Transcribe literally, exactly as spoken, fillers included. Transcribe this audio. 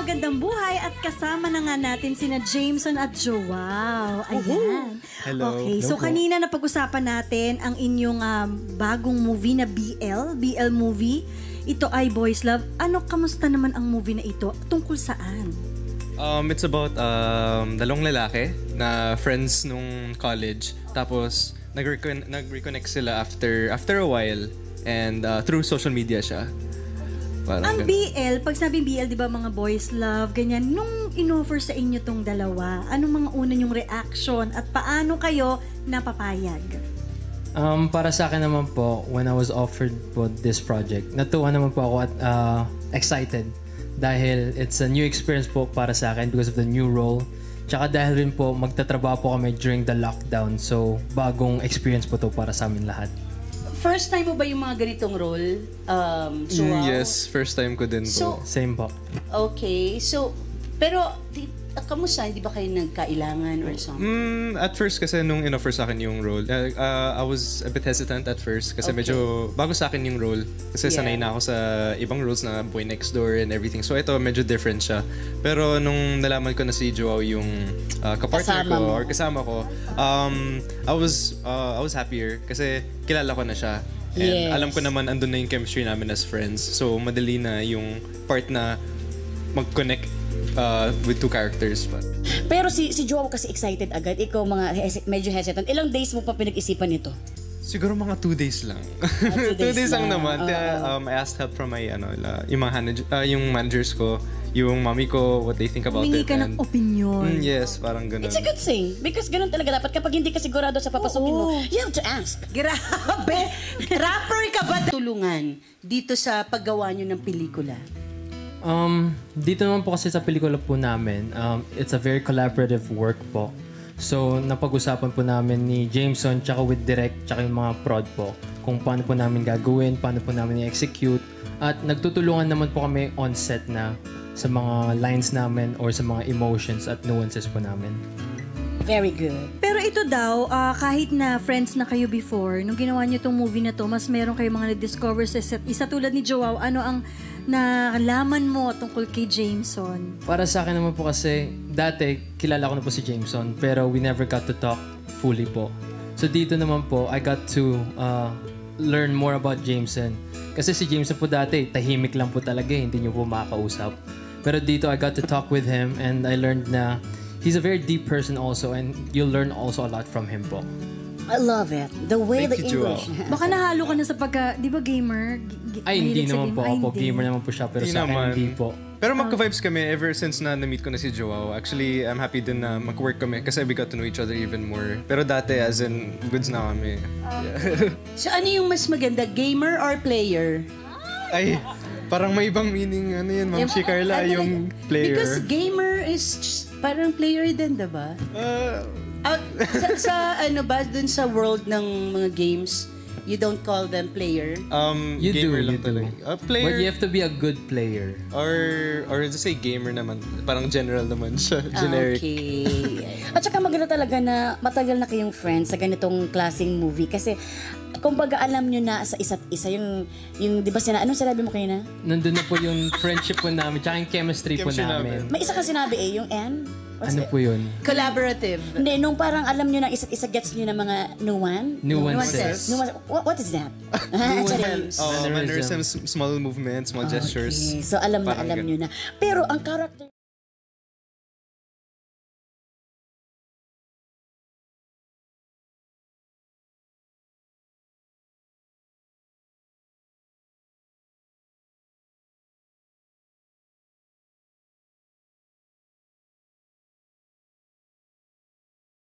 magandang buhay at kasama na nga natin sina Jameson at Joao. Ayan. Hello. Okay, so Hello po. kanina napag-usapan natin ang inyong um, bagong movie na B L, B L movie. Ito ay Boys Love. Ano, kamusta naman ang movie na ito? Tungkol saan? Um, it's about um, dalawang lalaki na friends nung college. Tapos, nag-recon- nag-reconnect sila after after a while. And uh, through social media siya. Parang Ang ganun. B L, pag sabi B L, di ba mga boys love, ganyan, nung in-offer sa inyo tong dalawa, anong mga una yung reaction at paano kayo napapayag? Um, para sa akin naman po, when I was offered po this project, natuwa naman po ako at uh, excited dahil it's a new experience po para sa akin because of the new role. Tsaka dahil rin po, magtatrabaho po kami during the lockdown. So, bagong experience po to para sa amin lahat. First time mo ba yung mga ganitong role? Um, so, Mm, yes, first time ko din po. So, Same po. okay. So, pero, di, uh, kamusta? Hindi ba kayo nagkailangan or something? Mm, at first kasi nung in-offer sa akin yung role, uh, uh, I was a bit hesitant at first kasi Okay. medyo bago sa akin yung role. Kasi Yeah. sanay na ako sa ibang roles na boy next door and everything. So ito medyo different siya. Pero nung nalaman ko na si Joao yung uh, kapartner Kasama ko mo. or kasama ko, um, I was uh, I was happier kasi kilala ko na siya. And Yes. alam ko naman andun na yung chemistry namin as friends. So madali na yung part na mag-connect uh, with two characters pa. Pero si si Joao kasi excited agad. Ikaw mga hes- medyo hesitant. Ilang days mo pa pinag-isipan ito? Siguro mga two days lang. two two days days lang lang. naman. Oo. Kaya, um, I asked help from my, ano, la, yung mga hanaj- uh, yung managers ko, yung mami ko, what they think about Humingi it. ka ng and- opinion. Mm, yes, parang ganun. It's a good thing. Because ganun talaga dapat. Kapag hindi ka sigurado sa papasukin mo, Oo. you have to ask. Grabe! Rapper ka ba? Tulungan dito sa paggawa nyo ng pelikula. Um, dito naman po kasi sa pelikula po namin, um, it's a very collaborative work po. So, napag-usapan po namin ni Jameson tsaka with Direct tsaka yung mga prod po kung paano po namin gagawin, paano po namin i-execute. At nagtutulungan naman po kami on set na sa mga lines namin or sa mga emotions at nuances po namin. Very good. Pero ito daw, ah, kahit na friends na kayo before, nung ginawa niyo tong movie na to, mas meron kayo mga na-discover sa set. Isa tulad ni Joao, ano ang nalaman mo tungkol kay Jameson? Para sa akin naman po kasi, dati kilala ko na po si Jameson pero we never got to talk fully po. So dito naman po, I got to uh, learn more about Jameson. Kasi si Jameson po dati, tahimik lang po talaga, hindi niyo po makakausap. Pero dito, I got to talk with him and I learned na he's a very deep person also and you'll learn also a lot from him po. I love it. The way Thank the you, Joao. English. Baka nahalo ka na sa pagka, di ba gamer? G- g- Ay, hindi mahilig sa naman game? po Ay, ako. hindi. Gamer naman po siya pero Hindi sa akin naman. hindi po. Pero magka-vibes kami ever since na na-meet ko na si Joao. Actually, I'm happy din na mag-work kami kasi we got to know each other even more. Pero dati, as in, goods na kami. Yeah. So, ano yung mas maganda? Gamer or player? Ay, parang may ibang meaning. Ano yun, Ma'am Yung- si Carla, ano, yung player. Because gamer is just parang player din, diba? Uh, Out, sa, sa ano ba, dun sa world ng mga games, you don't call them player? um, You do, gamer you lang do. talaga. Uh, player. But you have to be a good player. Or, or just say gamer naman. Parang general naman siya. Generic. Okay. At saka maganda talaga na matagal na kayong friends sa ganitong klaseng movie. Kasi, kumbaga alam nyo na sa isa't isa yung, yung di ba sina, anong sinabi mo kayo na? Nandun na po yung friendship po namin tsaka yung chemistry, po Chemistry namin. May isa ka sinabi eh, yung N? What's Ano it? po yun? Collaborative. Hindi, nung parang alam nyo na isa't isa gets nyo na mga nuan? Nuances. Nuances. What, what is that? Nuances. Oh, Mannerism. mannerisms, small movements, small gestures. Okay, so alam na Parang alam ganun. nyo na. Pero ang character